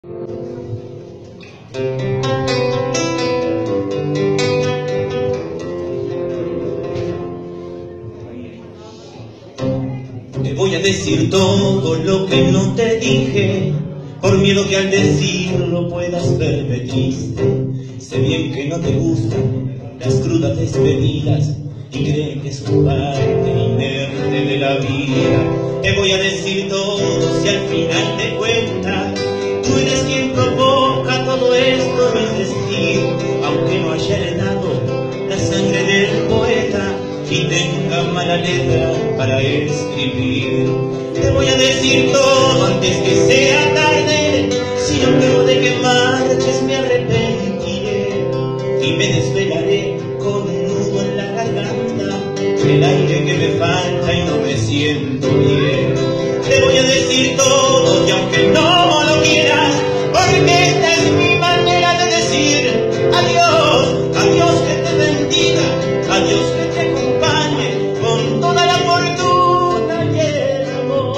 Te voy a decir todo lo que no te dije, por miedo que al decirlo puedas verme triste. Sé bien que no te gustan las crudas despedidas y creen que es un parte inerte de la vida. Te voy a decir todo si al final te cuenta, tú eres quien provoca todo esto, mi destino, aunque no haya heredado la sangre del poeta y tenga mala letra para escribir. Te voy a decir todo antes que sea tarde, si no creo de que marches me arrepentiré y me desvelaré con un nudo en la garganta, el aire que me falta y no me siento bien. Te voy a decir todo y aunque no lo quieras, porque esta es mi manera de decir adiós, adiós que te bendiga, adiós que te acompañe con toda la fortuna y el amor.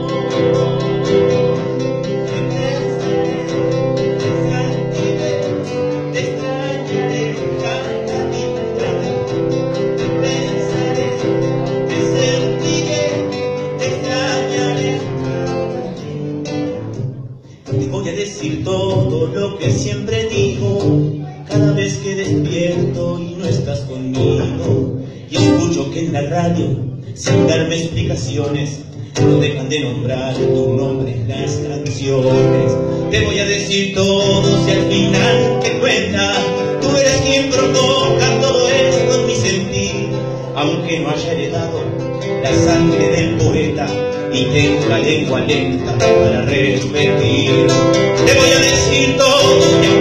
Te extrañaré cada día, te pensaré, te sentiré, te extrañaré. Te voy a decir todo lo que siempre digo cada vez que despierto y no estás conmigo, y escucho que en la radio, sin darme explicaciones, no dejan de nombrar tu nombre en las canciones. Te voy a decir todo si al final te cuenta, tú eres quien provoca todo esto en mi sentir, aunque no haya heredado la sangre del poeta y tenga lengua lenta para repetir. Te voy a decir todo